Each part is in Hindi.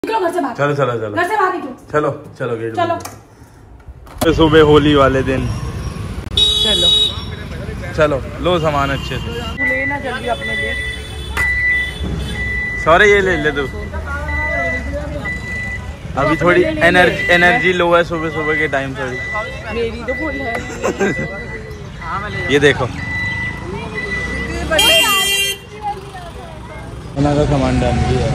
घर से बाहर। चलो चलो चलो घर से बाहर निकलो। चलो चलो गेट चलो सुबह होली वाले दिन। चलो चलो लो सामान अच्छे से। लेना जल्दी अपने लिए। सॉरी ये ले ले तू। अभी थोड़ी एनर्जी लो है सुबह सुबह के टाइम थोड़ी। मेरी तो फुल है। ये देखो का सामान डन भी है।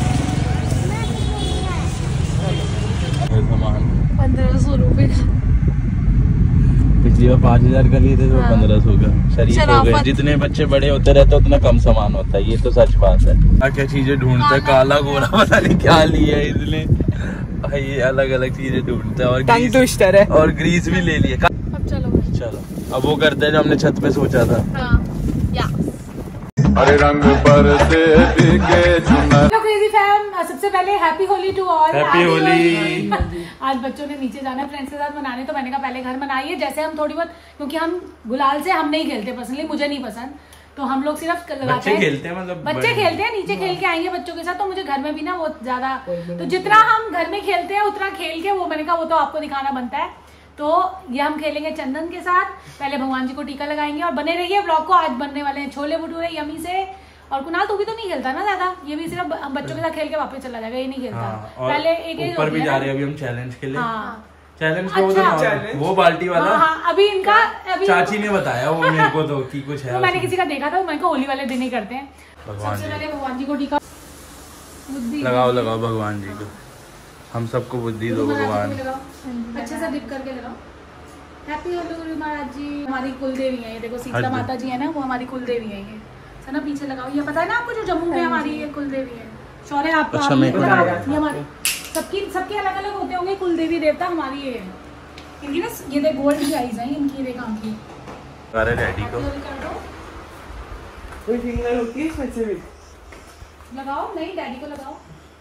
सामान 1500 रुपए का। पिछली बार 5000 का लिए थे तो 1500 का। शरीफ हो गए। जितने बच्चे बड़े होते रहते उतना कम सामान होता है। ये तो सच बात है। क्या चीजें ढूंढते हैं, काला गोरा पता नहीं क्या लिया है इसने। ये अलग अलग चीजें ढूंढते हैं और ग्रीस भी ले लिए। अब चलो अब वो करते हैं जो हमने छत पे सोचा था। हरे रंग पर से क्रेजी फैम, सबसे पहले happy Holi to all. Happy Holi. आज बच्चों ने नीचे जाना है फ्रेंड्स के साथ मनाने, तो मैंने कहा पहले घर मनाइए। जैसे हम थोड़ी बहुत, क्योंकि हम गुलाल से हम नहीं खेलते, पर्सनली मुझे नहीं पसंद, तो हम लोग सिर्फ लगाते हैं। बच्चे खेलते हैं, मतलब बच्चे खेलते हैं, नीचे खेल के आएंगे बच्चों के साथ। तो मुझे घर में भी ना वो ज्यादा, तो जितना हम घर में खेलते हैं उतना खेल के वो मैंने कहा वो तो आपको दिखाना बनता है। तो ये हम खेलेंगे चंदन के साथ। पहले भगवान जी को टीका लगाएंगे और बने रहिए ब्लॉग को। आज बनने वाले हैं छोले भटूरे यमी से। और कुणाल तू भी तो नहीं खेलता ना ज्यादा, ये भी सिर्फ बच्चों के साथ खेल के वापस चला जाएगा, ये नहीं खेलता। पहले एक ऊपर भी जा रहे हैं अभी हम चैलेंज के लिए। चैलेंज अच्छा। वो बाल्टी वाला। अभी इनका चाची ने बताया वो मेरे को तो कि कुछ है। तो मैंने किसी का देखा था, मैंने कहा होली वाले दिन ही करते हैं। सबसे पहले भगवान जी को टीका लगाओ भगवान जी को। हम सबको बुद्धि दो भगवान। अच्छे से डिप करके लगाओ। हैप्पी होली महाराज जी। हमारी कुल देवी है ये, देखो शीतला माता जी है ना, वो हमारी कुल देवी है ये। सना पीछे लगाओ। ये पता है ना आपको, जो जम्मू में हमारी ये कुल देवी है। शौर्य आपको अच्छा, ये हमारी सबके अलग अलग होते होंगे कुल देवी देवता। हमारी ये है इनकी ना, ये देख गोल्ड की आईज है इनकी, देख आंखें। अरे डैडी को कोई फिंगर होती है इसमें से भी लगाओ। नहीं डैडी को लगाओ।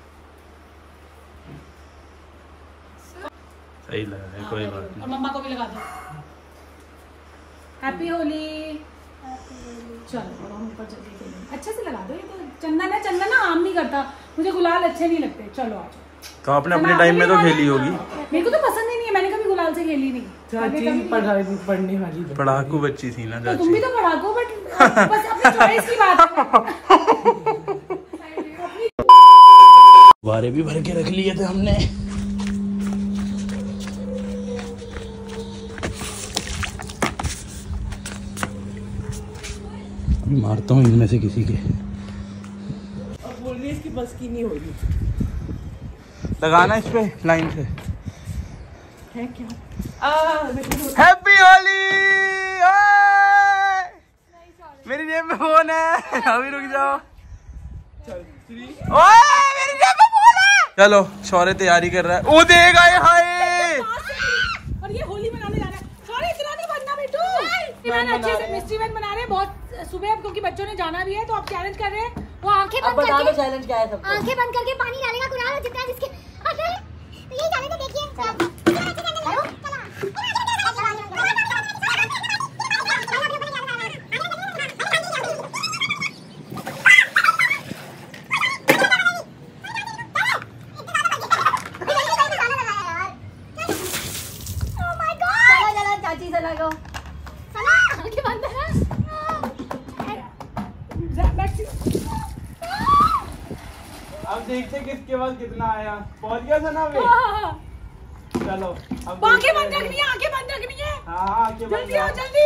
सही लग रहा है, कोई बात नहीं। और मम्मा को भी लगा दो। हैप्पी होली। चलो हम ऊपर चलते हैं। अच्छे से लगा दो। ये तो चंदन है, चंदन ना आम नहीं करता, मुझे गुलाल अच्छे नहीं लगते। चलो आ जाओ। तो आपने अपने टाइम में तो खेली होगी। मेरे को तो पसंद ही नहीं है, मैंने कभी गुलाल से खेली नहीं। पढ़ने वाली पढ़ाकू बच्ची थी ना। तो तुम भी तो पढ़ाकू, बट बस अपनी चॉइस की बात है। बारे भी भर के रख लिए थे हमने। मारता हूँ इनमें से किसी के। अब बोलनी इसकी बस की नहीं होगी। लगाना इस पे लाइन से। है क्या? हैप्पी होली। मेरी जेब में फोन है। अभी रुक जाओ। ओए मेरी जेब में फोन है। चलो शौर्य तैयारी कर रहा है। ओ देगा ये। हाय और ये होली मनाने जा रहा है। सॉरी इतना नहीं बनना बेटू। मैंने अच्छे से मिस्ट्री मैन बना रहे हैं बहुत सुबह, क्योंकि बच्चों ने जाना भी है। तो आप चैलेंज कर रहे हैं। वो आंखें बंद करके चैलेंज क्या है सबको? आंखें बंद करके पानी डालेगा कुणाल, जितना जिसके ये चैलेंज देखिए। चाची से लगाओ। आंखें बंद है ना। अब देखते किसके पास कितना आया। पहुंच गया था ना वे। चलो अब आंखें बंद रखनी है, आंखें बंद रखनी है। हाँ आंखें बंद जल्दी आओ जल्दी।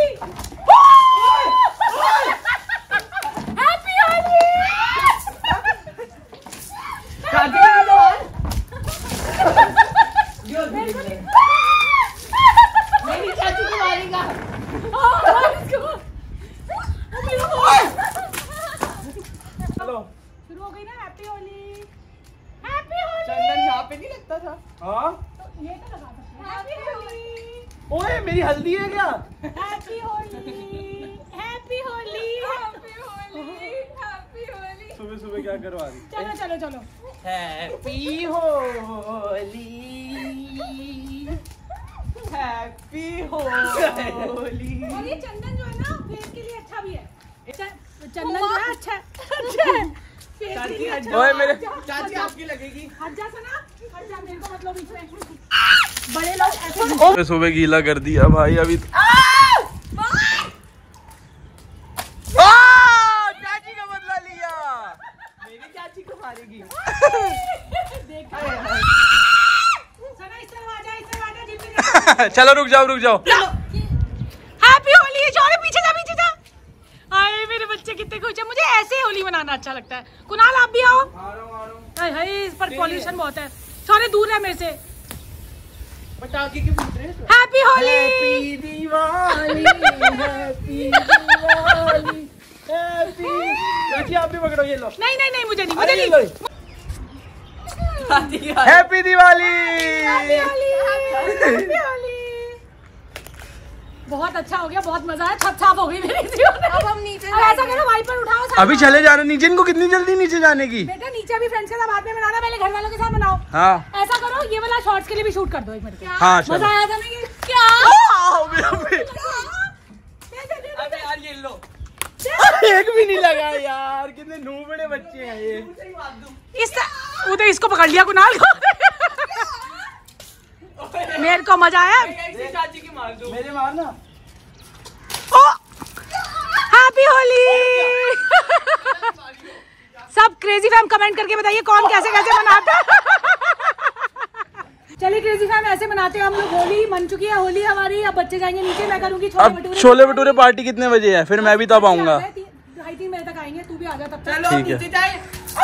हैप्पी होली। मेरी चाची को मारेगा। चलो शुरू हो गई ना। हैप्पी होली। हैप्पी होली। चंदन यहाँ पे नहीं लगता था। हाँ तो ये तो लगा सकते हैं। हैप्पी होली। ओए मेरी हल्दी है क्या? Happy Holi. Happy Holi. Happy Holi. Happy Holi. सुबह सुबह क्या करवा दी? चलो चलो चलो। हैप्पी होली। हैप्पी होली। और ये चंदन जो है ना फेस के लिए अच्छा भी है। चंदन जो है अच्छा है। ओए मेरे चाची आपकी लगेगी। हट जा सना, हट जा, मेरे को मतलब बीच में बड़े लोग ऐसे। सुबह गीला कर दिया भाई अभी। चाची का बदला लिया। मेरी चाची को मारेगी। सना इस तरफ आ जा, इस तरफ आ जा, जितने चलो रुक जाओ। हैप्पी होली। चलो पीछे जा। आए मेरे बच्चे कितने खुश हैं। मुझे ऐसे होली मनाना अच्छा लगता है। कुणाल आप भी आओ। आ रहा हूँ। हाय इस पर पॉल्यूशन बहुत है, सारे दूर है मेरे से। पटाखे के फूट रहे हैं। Happy Holi. Happy Diwali, happy Diwali, happy. चाची आप भी पकड़ो, ये लो। नहीं मुझे नहीं, अरे मुझे ये नहीं। लो। हैप्पी दिवाली। हैप्पी होली। बहुत अच्छा हो गया, बहुत मजा है। छत साफ हो गई मेरी जीवन में। अब हम नीचे ऐसा करो, वाइपर उठाओ। अभी चले जाना नीचे। इनको कितनी जल्दी नीचे जाने की? बेटा नीचे भी फ्रेंड्स के साथ बाद में बनाना, पहले घर वालों के साथ बनाओ। हाँ ऐसा करो, ये वाला शॉर्ट्स के लिए भी शूट कर दो एक मिनट। हाँ मजा आया था ना ये? क्या अबे यार ये लो। एक भी नहीं लगा यार। कितने नूबड़े बच्चे हैं ये। वो तो इसको पकड़ लिया कुणाल को। मेरे को मजा आया। चाची की मार दो। मेरे मारना। हैप्पी होली। सब क्रेजी फैम कमेंट करके बताइए कौन कैसे कैसे मनाता है। चलिए क्रेजी फैम ऐसे मनाते हैं हम लोग होली। मन चुकी है होली हमारी। अब बच्चे जाएंगे नीचे, मैं करूंगी छोले अब भटूरे। छोले भटूरे पार्टी कितने बजे है? फिर मैं भी तब आऊंगा। 2:30 बजे तक आएंगे, तू भी आ जा तब तक। चलो ठीक है। नीचे जाए।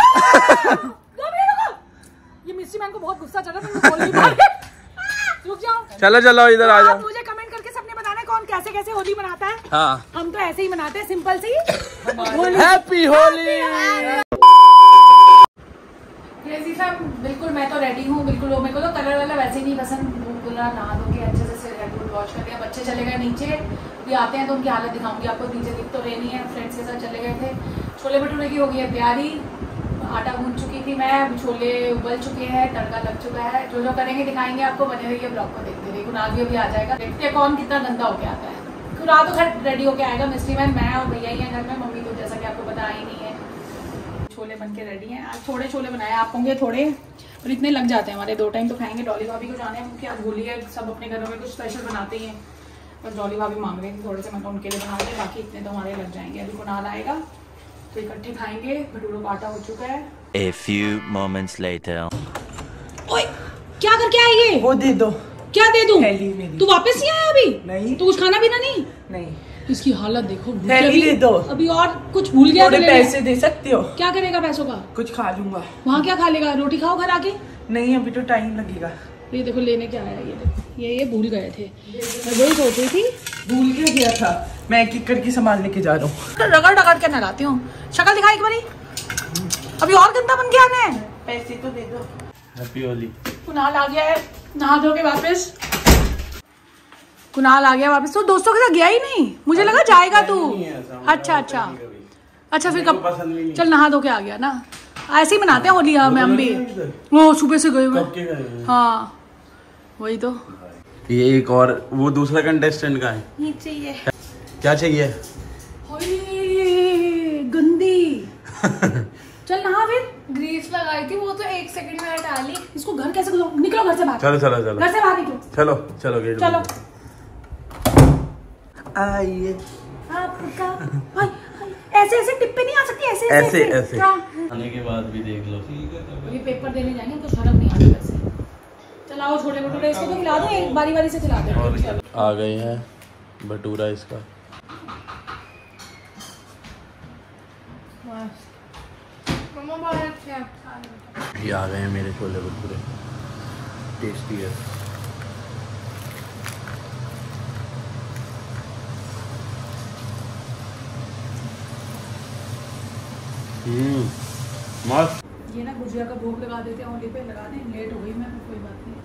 ये मिस्ट्री मैन को बहुत गुस्सा चल रहा है, बोल नहीं पा रही। रुक जाओ। चलो इधर आ जाओ। मुझे कमेंट करके सबने बताना है कौन कैसे कैसे होली मनाता है। हाँ हम तो ऐसे ही मनाते हैं, सिंपल सी हैप्पी होली। क्रेजी फैम बिल्कुल मैं तो रेडी हूँ बिल्कुल। मेरे को तो कलर वाला वैसे ही नहीं पसंद। पूरा नहा धो के अच्छे से रेड वॉश कर दिया। बच्चे चले गए नीचे, भी आते हैं तो उनकी हालत दिखाऊंगी आपको। नीचे दिख तो रही नहीं है, फ्रेंड्स के साथ चले गए थे। छोले भटूरे की हो गई है तैयारी। आटा गूंथ चुकी थी मैं, छोले उबल चुके हैं, तड़का लग चुका है। जो जो करेंगे दिखाएंगे आपको। बने रहिए ब्लॉग को देखते रहिए। कुणाल भी अभी आ जाएगा, देखते हैं कौन कितना गंदा होके आता है। कुणाल तो घर रेडी होके आएगा। मिस्ट्री मैन मैं और भैया ही है घर में। मम्मी तो जैसा कि आपको पता ही नहीं है। छोले बन के रेडी हैं। आज थोड़े छोले बनाए, आप होंगे थोड़े और इतने लग जाते हैं हमारे। 2 टाइम तो खाएंगे। डॉली भाभी को जाने हैं क्योंकि आज होली है, सब अपने घरों में कुछ स्पेशल बनाते ही हैं। बस डॉली भाभी मांग रही थी थोड़े से, मतलब उनके लिए बना रहे। बाकी इतने तो हमारे लग जाएंगे। अभी कुणाल आएगा तो इकट्ठे खाएंगे। भटूरों का आटा हो चुका है। A few moments later. ओए क्या करके आई ये? वो दे दो। क्या दे दूं? थैली मेरी। तू वापस नहीं आया अभी? नहीं। तू कुछ खाना पीना नहीं? नहीं। इसकी हालत देखो। भूख थैली अभी- दे दो। अभी और कुछ भूल गया थोड़े तो ले ले। पैसे दे सकते हो? क्या करेगा पैसों का? कुछ खा लूंगा। वहाँ क्या खा लेगा? रोटी खाओ घर आके। नहीं अभी तो टाइम लगेगा। ये देखो लेने क्या आया। ये देखो ये भूल गए थे। मैं वही सोच रही थी। भूल के गया था। मैं एक एक करके सामान लेके जा रहा हूँ। रगड़ के नहलाती हूँ। शक्ल दिखा एक बारी। अभी और गंदा बन के आना है। पैसे तो दे दो। हैप्पी होली। कुणाल आ गया है नहा धो के वापस। कुणाल आ गया वापस। तो दोस्तों के साथ गया ही नहीं, मुझे लगा जाएगा तू। अच्छा फिर कब? चल नहा धो के आ गया ना। ऐसे ही मनाते हैं होली हम भी। वो सुबह से गए हुए। हाँ वही तो। ये एक और वो दूसरा कंटेस्टेंट का है। नीचे ये क्या चाहिए? गंदी। चल नहा फिर। ग्रीस लगाई थी वो तो 1 सेकंड में डाली। इसको घर कैसे निकलो घर से बाहर। चलो घर से बाहर निकलो। चलो गेट चलो आइए। आपका ऐसे ऐसे टिप्पे नहीं आ सकती। ऐसे हाँ। आने के बाद भी देख लो। ये पेपर देने जाएंगे तो शर्म नहीं आती वैसे। चलाओ छोले भटूरे। इसको तो खिला दो, एक बारी बारी से खिला दो। आ गए हैं भटूरा इसका। ये आ गए हैं मेरे छोले भटूरे। टेस्टी है। मस्त। ये ना गुजिया का भोग लगा देते हैं होली पे। लगा दें, लेट हो गई मैं, कोई बात नहीं।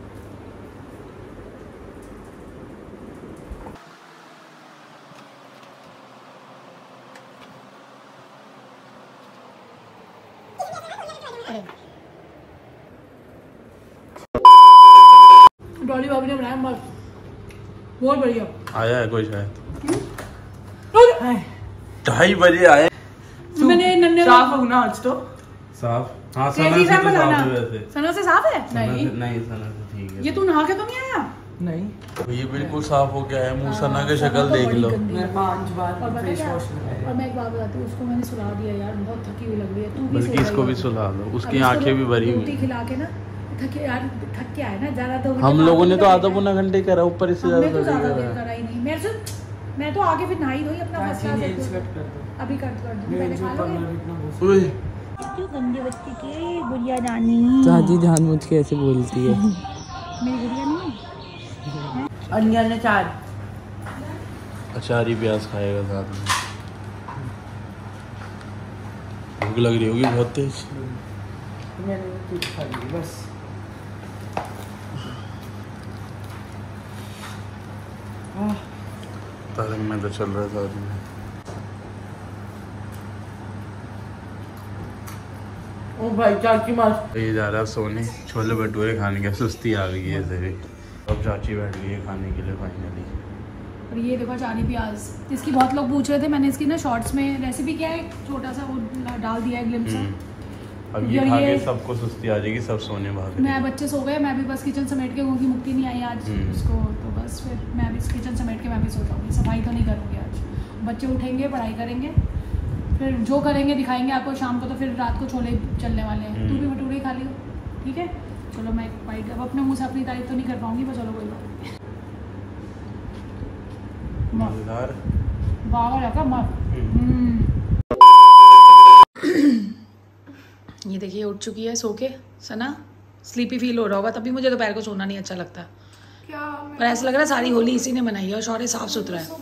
डॉली भाभी ने बनाया मस्त, बहुत बढ़िया। आया है कोई शायद 2:30 बजे आए। मैंने नन्हे साफ हो ना आज तो साफ। हाँ सना सना से तो साफ है वैसे। सना से साफ है? नहीं सना से ठीक है। ये तू नहा के तो नहीं आया? नहीं, ये बिल्कुल साफ हो गया है मुंह। सना की शक्ल देख लो। मैं 5 बार और पता फेस क्या? वॉश लगाया। और मैं एक बात बताती हूँ, उसको मैंने सुला दिया यार, बहुत थकी हुई लग रही है। तू भी बल्कि इसको भी सुला लो, उसकी आंखें भी भरी हुई रोटी खिला के ना थके यार, थक के आए ना ज्यादा। तो हम लोगों ने तो आधा पौना घंटे करा, ऊपर इससे हमने तो ज्यादा ज्यादा देर करा ही नहीं। मैं तो आगे फिर नहाई धोई अपना नेल्स कट कर दो। अभी कट कर दूँ, पहले खा लोगे? ओए क्यों गंदी बच्ची की गुड़िया रानी। दादी जानबूझ के ऐसे बोलती है। मेरी गुड़िया नहीं है। अन्या ने 4 अचारी प्याज खाएगा साथ में। भूख लग रही होगी बहुत तेज। मैंने कुछ खा ली बस। तरंग में तो चल रहा था आदमी। ओ भाई चाची मार। ये जा रहा सोने, छोले भटूरे खाने के सुस्ती आ गई है इसे भी। अब चाची बैठ गई है खाने के लिए फाइनली। और ये देखो अचारी प्याज, इसकी बहुत लोग पूछ रहे थे, मैंने इसकी ना शॉर्ट्स में रेसिपी क्या है छोटा सा वो डाल दिया है ग्लिम्स। अब ये खा के सबको सुस्ती आ जाएगी, सब सोने भाग। मैं बच्चे सो गए, मैं भी बस किचन समेट के, क्योंकि मुक्ति नहीं आई आज उसको, तो बस फिर मैं भी किचन समेट के मैं भी सो जाऊँगी। सफाई तो नहीं करूँगी आज, बच्चे उठेंगे पढ़ाई करेंगे, फिर जो करेंगे दिखाएंगे आपको शाम को। तो फिर रात को छोले चलने वाले हैं। तू भी भटूरे खा लियो, ठीक है? चलो मैं बाइट, अब अपने मुँह से अपनी तारीफ तो नहीं कर पाऊँगी, पर चलो कोई बात नहीं। ये देखिए उठ चुकी है सो के। सना स्लीपी फील हो रहा होगा, तभी मुझे दोपहर को सोना नहीं अच्छा लगता। पर ऐसा लग रहा है सारी होली इसी ने मनाई है और शौर्य साफ सुथरा है।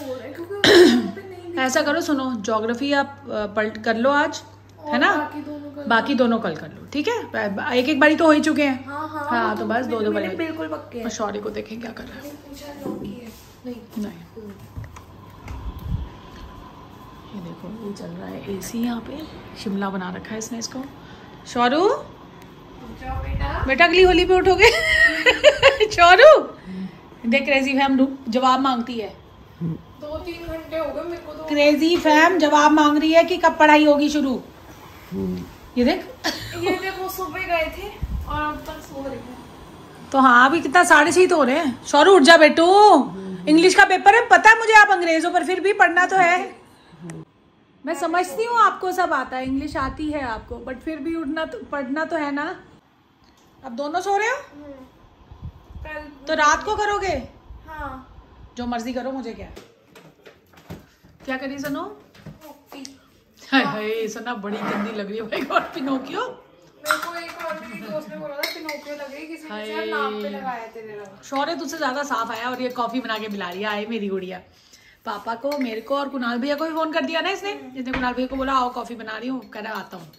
ऐसा करो, सुनो, ज्योग्राफी आप पलट कर लो आज, है ना? बाकी दोनों कल कर लो, ठीक है? एक एक बारी तो हो ही चुके हैं। हाँ तो बस 2 बारी बिल्कुल पक्के। और शौर्य को देखें क्या कर रहा है। नहीं ये देखो, ये चल रहा है एसी यहाँ पे, शिमला बना रखा है इसने इसको। शौरू बेटा अगली होली पे उठोगे? शौरू देख, क्रेजी फैम जवाब मांगती है। 2-3 घंटे हो गए मेरे को तो। क्रेजी फैम जवाब मांग रही है कि कब पढ़ाई होगी शुरू। ये देख, ये देखो सुबह गए थे और अब तक सो रही हूँ। तो हाँ अभी कितना 6:30 तो हो रहे हैं। शौरू उठ जा बेटू, इंग्लिश का पेपर है, पता है मुझे आप अंग्रेज हो, पर फिर भी पढ़ना तो है। मैं समझती हूँ आपको सब आता है, इंग्लिश आती है आपको, बट फिर भी उठना तो पढ़ना तो है ना। अब दोनों सो रहे हो? कल तो रात को करोगे? हाँ जो मर्जी करो, मुझे क्या करी सनो? हाय हाय सना बड़ी गंदी लग रही है भाई। God Pinocchio. मेरे को एक और मेरी दोस्त ने बोला था पिनोकियो लग रही, किसी ने शायद नाम पे लगाया तेरे रंग। शौर्य तुझसे ज्यादा साफ आया और ये कॉफी बना के पिला रही है। आए मेरी गुड़िया, पापा को, मेरे को और कुणाल भैया को भी फोन कर दिया ना इसने। जिसने कुणाल भैया को बोला आओ कॉफी बना रही हूँ, कह रहा आता हूँ।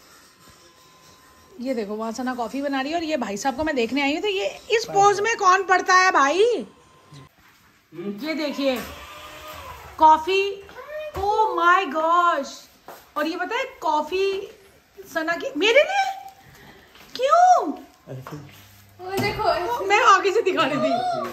ये देखो वहां सना कॉफी बना रही है और ये भाई साहब को मैं देखने आई हूँ। तो ये इस पोज में कौन पड़ता है भाई? ये देखिए कॉफी, ओ माय गॉश। और ये पता है कॉफी सना की मेरे लिए क्यों? वो देखो मैं आगे से दिखा रही थी।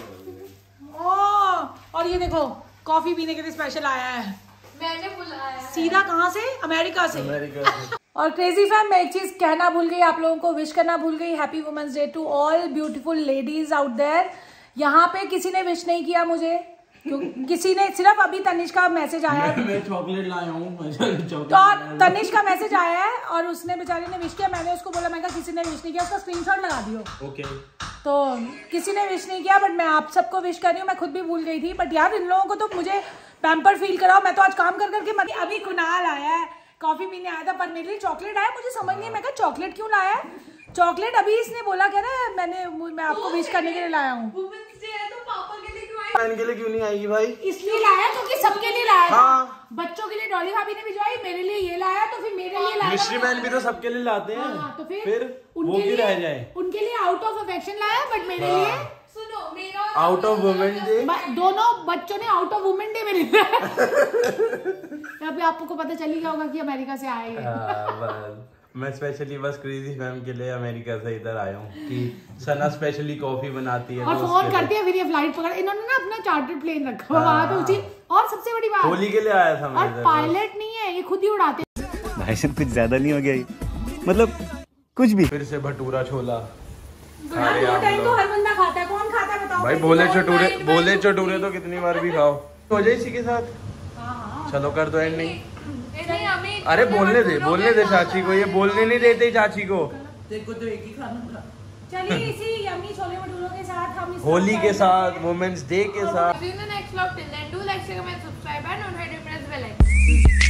और ये देखो कॉफी पीने के लिए स्पेशल आया है। मैंने बुलाया सीधा कहाँ से? अमेरिका से। और क्रेजी फैम, मैं एक चीज कहना भूल गई, आप लोगों को विश करना भूल गई। Happy women's day to all beautiful ladies out there. यहाँ पे किसी ने विश नहीं किया मुझे, किसी ने, सिर्फ अभी तनिष का मैसेज आया है। मैं चॉकलेट लाया हूँ। तो तनिष का मैसेज आया है और उसने बेचारी ने विश किया। मैंने उसको बोला, मैं कहा किसी ने विश नहीं किया, उसका स्क्रीनशॉट लगा दियो। ओके। तो किसी ने विश नहीं किया, बट मैं आप सबको विश कर रही हूँ। मैं खुद भी भूल गई थी, बट यार इन लोगों को तो मुझे पैम्पर फील कराओ। मैं तो आज काम कर करके मरी। अभी कुणाल आया है, कॉफी पीने आया था, पर मेरे लिए चॉकलेट आया। मुझे समझ नहीं, मैं कहा चॉकलेट क्यों लाया है? चॉकलेट अभी इसने बोला, कह रहा है मैं आपको विश करने के लिए लाया हूँ। वुमेन्स डे है तो पापा के लिए क्यों आई? बहन के लिए क्यों नहीं आएगी भाई? इसलिए लाया क्योंकि सबके लिए लाया था। हाँ। बच्चों के लिए डॉली भाभी ने भिजवाई, मेरे लिए ये लाया, तो फिर मेरे लिए लाया। मिश्री बहन भी तो सबके लिए लाते हैं। हाँ, तो फिर वो भी रह जाए। उनके लिए आउट ऑफ अफेक्शन लाया, बट मेरे लिए सुनो मेरा आउट ऑफ वुमेन डे। दोनों बच्चों ने आउट ऑफ वुमेन डे मेरे लिए। अभी आपको पता चल ही गया होगा कि अमेरिका से आए हैं। मैं स्पेशली बस क्रेजी फैम के लिए अमेरिका से इधर आया हूँ कि सना स्पेशली कॉफी बनाती है और फोन करती है, फिर ये फ्लाइट पकड़। इन्होंने ना अपना चार्टर्ड प्लेन रखा हुआ वहाँ पे उसी। और सबसे बड़ी बात, होली के लिए आया था मैं और पायलट नहीं है, ये खुद ही उड़ाते हैं। भाई साहब कुछ ज्यादा नहीं हो गया ये? मतलब कुछ भी। फिर से भटूरा छोला टाइम तो हर बंदा खाता है, कौन खाता है बताओ भाई। बोले चटूरे तो कितनी बार भी खाओ। हो जाए इसी के साथ। चलो कर दो एंडिंग। अरे बोलने दे चाची को, ये बोलने नहीं देते चाची को। देखो तो एक ही खाना था। चलिए इसी यम्मी छोले भटूरों के साथ हम होली के साथ, वुमेन्स डे के साथ। See you in the next vlog. Till then, do like, share, comment, subscribe, and don't forget to press bell icon.